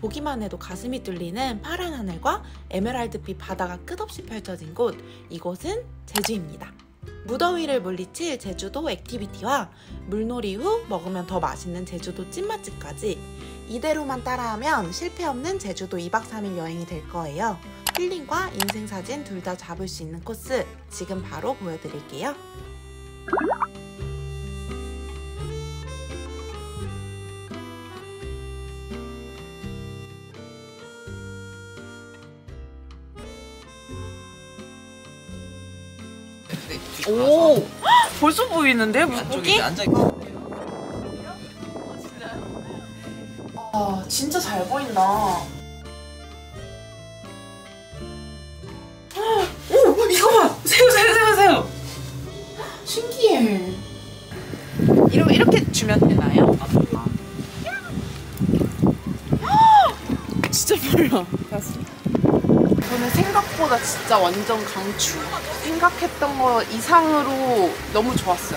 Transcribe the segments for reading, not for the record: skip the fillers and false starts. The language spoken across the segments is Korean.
보기만 해도 가슴이 뚫리는 파란 하늘과 에메랄드빛 바다가 끝없이 펼쳐진 곳, 이곳은 제주입니다. 무더위를 물리칠 제주도 액티비티와 물놀이 후 먹으면 더 맛있는 제주도 찐맛집까지 이대로만 따라하면 실패 없는 제주도 2박 3일 여행이 될 거예요. 힐링과 인생사진 둘 다 잡을 수 있는 코스 지금 바로 보여드릴게요. 오, 벌써 보이는데 물고기? 아, 진짜 잘 보인다. 오, 이거 봐! 새우! 신기해. 이렇게 주면 되나요? 진짜 빨라. 저는 생각보다 진짜 완전 강추. 생각했던 거 이상으로 너무 좋았어요.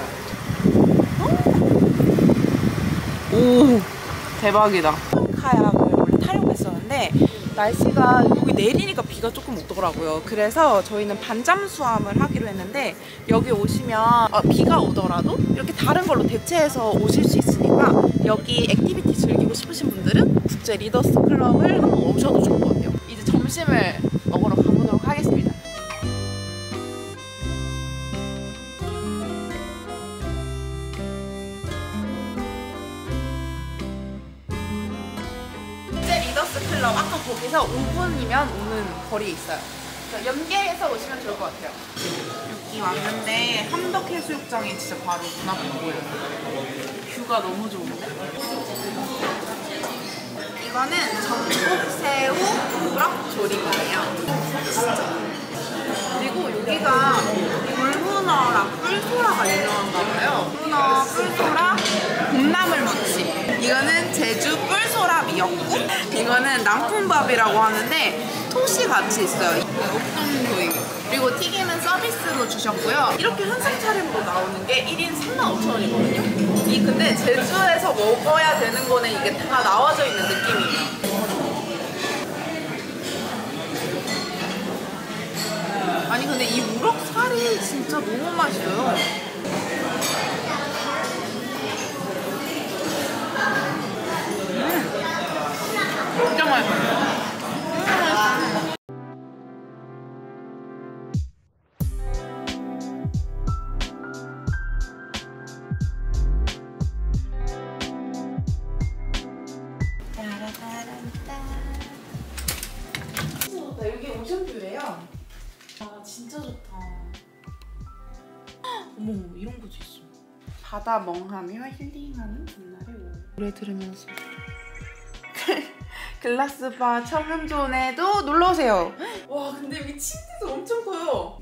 오, 대박이다. 카약을 원래 타려고 했었는데 날씨가 여기 내리니까 비가 조금 오더라고요. 그래서 저희는 반잠수함을 하기로 했는데 여기 오시면 비가 오더라도 이렇게 다른 걸로 대체해서 오실 수 있으니까 여기 액티비티 즐기고 싶으신 분들은 국제 리더스 클럽을 한번 오셔도 좋을 것 같아요. 이제 점심을 먹으러 가보도록 하겠습니다. 클럽 아까 거기서 5분이면 오는 거리에 있어요. 연계해서 오시면 좋을 것 같아요. 여기 왔는데 함덕해수욕장이 진짜 바로 눈앞에 보여요. 뷰가 너무 좋은데? 이거는 전복새우 우럭 조림이에요. 그리고 여기가 돌문어랑 뿔소라가 유명한가 봐요. 문어, 뿔소라, 봄나물 무침. 이거는 제주 뿔소라 미역국. 이거는 남풍밥이라고 하는데 톳이 같이 있어요. 옥동구이. 그리고 튀김은 서비스로 주셨고요. 이렇게 한상 차림으로 나오는 게 1인 35,000원이거든요. 근데 제주에서 먹어야 되는 거는 이게 다 나와져 있는 느낌이에요. 아니 근데 이 우럭 살이 진짜 너무 맛있어요. 진짜 맛있어요. 여기 오션뷰예요. 아 진짜 좋다. 어머 이런 곳이 있어. 바다 멍하며 힐링하는 봄날의 오후. 노래 들으면서 글라스바 청음존에도 놀러오세요. 와 근데 여기 침대도 엄청 커요.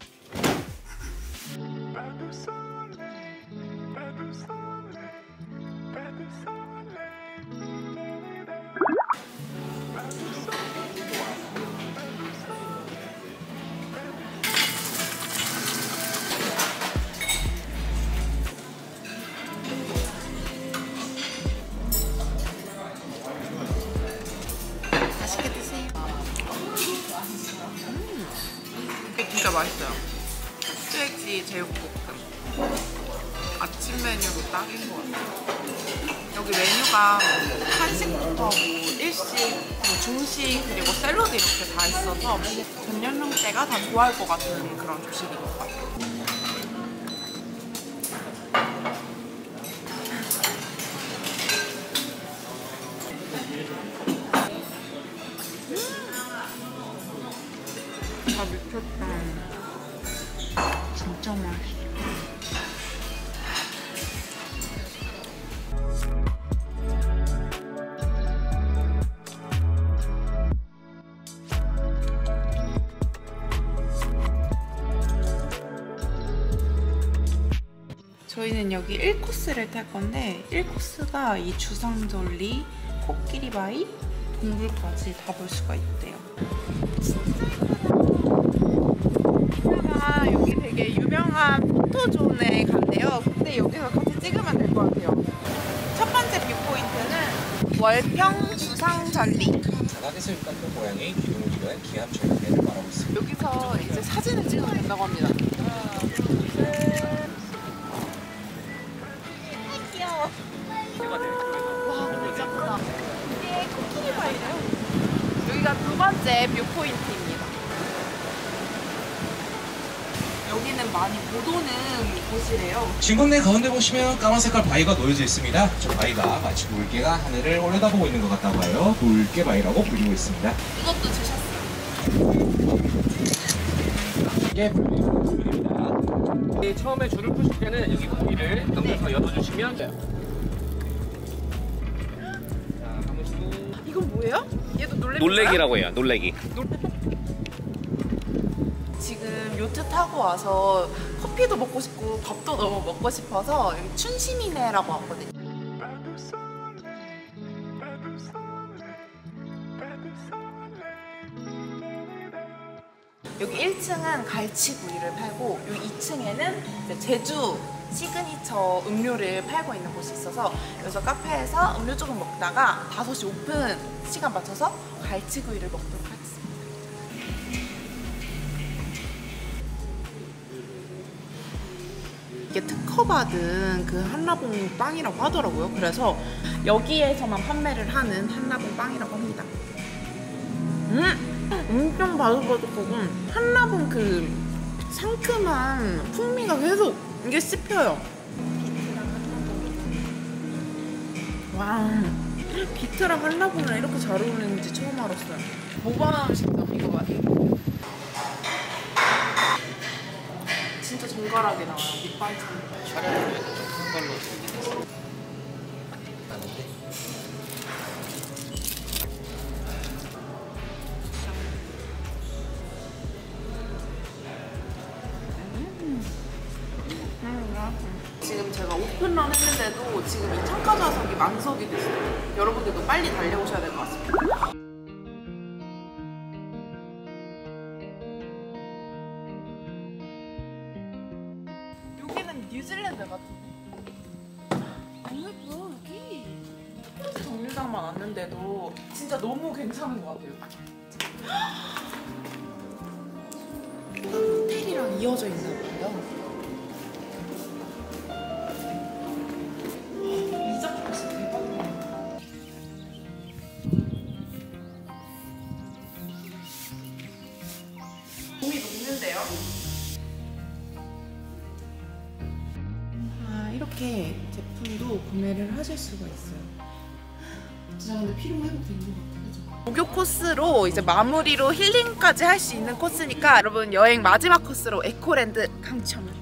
이게 진짜 맛있어요. 흑돼지 제육볶음. 아침 메뉴로 딱인 것 같아요. 여기 메뉴가 한식부터 일식, 중식, 그리고 샐러드 이렇게 다 있어서 전 연령대가 다 좋아할 것 같은 그런 조식인 것 같아요. 다 미쳤다. 진짜 맛있어. 저희는 여기 1코스를 탈 건데 1코스가 이 주상절리, 코끼리바위, 동굴까지 다 볼 수가 있대요. 여기 되게 유명한 포토존에 간대요. 근데 여기서 같이 찍으면 될 것 같아요. 첫 번째 뷰포인트는 월평 주상절리. 자각에서 육각형 모양의 기둥을 이루한 기암철의 배를 말하고 있습니다. 여기서 이제 사진을 찍으면 된다고 합니다. 귀여워. 와, 진짜 크다. 이게 코끼리 바위래요. 여기가 두 번째 뷰 포인트입니다. 여기는 많이 못 오는 곳이래요. 진국내 가운데 보시면 까만 색깔 바위가 놓여져 있습니다. 저 바위가 마치 물개가 하늘을 올려다보고 있는 것 같다고 하여 물개 바위라고 불리고 있습니다. 이것도 주셨어요. 이게 불입니다. 처음에 줄을 푸실 때는 여기 고기를 넘겨서 열어주시면 돼요. 자, 한 번씩. 이건 뭐예요? 얘도 놀래미인가요? 놀래기라고 해요. 놀래기. 지금 요트 타고 와서 커피도 먹고 싶고 밥도 너무 먹고 싶어서 여기 춘심이네라고 왔거든요. 여기 1층은 갈치구이를 팔고 여기 2층에는 제주 시그니처 음료를 팔고 있는 곳이 있어서 여기서 카페에서 음료 조금 먹다가 5시 오픈 시간 맞춰서 갈치구이를 먹도록 하겠습니다. 이게 특허받은 그 한라봉 빵이라고 하더라고요. 그래서 여기에서만 판매를 하는 한라봉 빵이라고 합니다. 엄청 바삭바삭하고 한라봉 그 상큼한 풍미가 계속 이게 씹혀요. 와, 비트랑 한라봉이랑 이렇게 잘 어울리는지 처음 알았어요. 모바나 식당 이거 봐요. 진짜 정갈하게 나와요. 밑반찬. 촬영을 좀큰 걸로 드리겠습니다. 지금 제가 오픈런 했는데도 지금 이 창가 좌석이 만석이 됐어요. 여러분들도 빨리 달려오셔야 될 것 같습니다. 여기는 뉴질랜드 같은데. 너무 예뻐 여기. 정류장만 왔는데도 진짜 너무 괜찮은 것 같아요. 호텔이랑 이어져 있나 봐요. 이 작품 진짜 대박이야. 봄이 녹는데요? 아, 이렇게 제품도 구매를 하실 수가 있어요. 진짜 근데 피로 회복된 것 같아요. 목욕 코스로 이제 마무리로 힐링까지 할 수 있는 코스니까 여러분 여행 마지막 코스로 에코랜드 강추합니다.